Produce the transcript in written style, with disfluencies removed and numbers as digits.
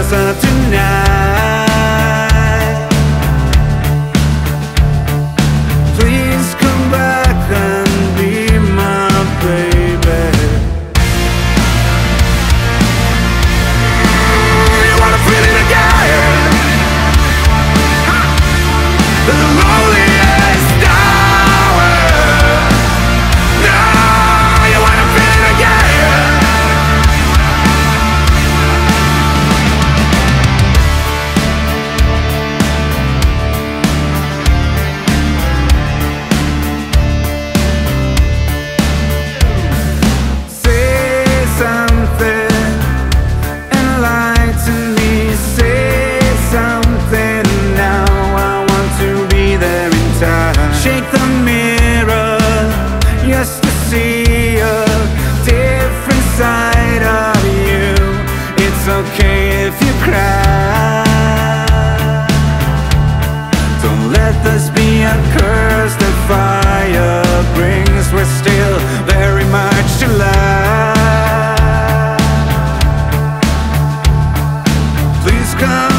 closer tonight. Please come back and be my baby. You wanna feel it again? The loneliest hour. No, you wanna feel it again? Shake the mirror just to see a different side of you. It's okay if you cry. Don't let this be a curse that fire brings. We're still very much alive. Please come